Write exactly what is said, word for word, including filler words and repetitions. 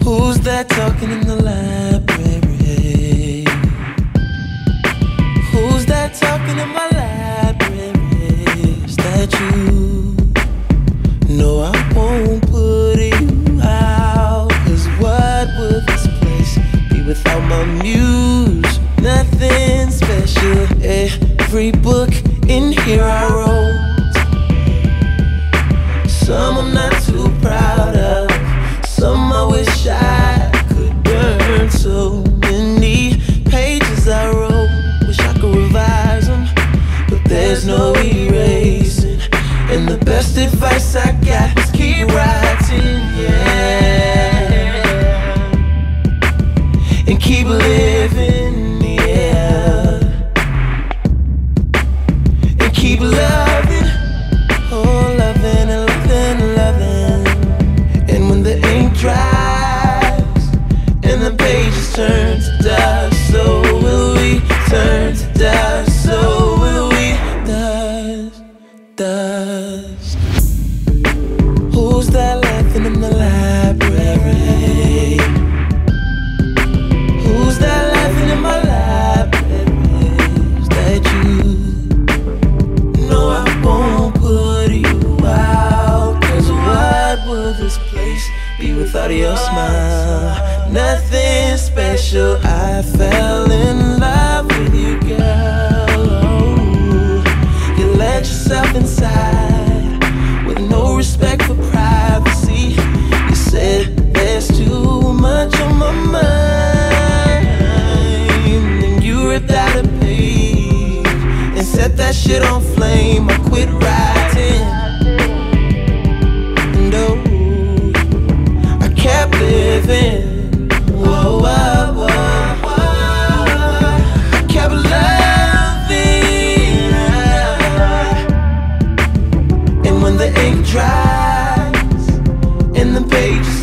Who's that talking in the library? Who's that talking in my library? Is that you? No, I won't put you out. Cause what would this place be without my muse? Nothing special. Every book in here I wrote. Some I'm not too proud of, some I wish I could burn. So many pages I wrote, wish I could revise them, but there's no erasing. And the best advice I got is keep writing, yeah, and keep living, yeah, and keep loving, oh, loving and loving and loving. And when the ink dries and the pages turn to dust, so will we turn to dust, so will we dust, dust. Who's that laughing in the library? Who's that laughing in my library? Is that you? No, I won't put you out. Cause what would this place be without your smile? Nothing special. I fell in love with you, girl. Oh, you let yourself inside with no respect for privacy. You said there's too much on my mind, and you ripped out a page and set that shit on flame. I quit writing, and oh, I kept living. Whoa, whoa, whoa, whoa. I kept loving, and when the ink dries and the pages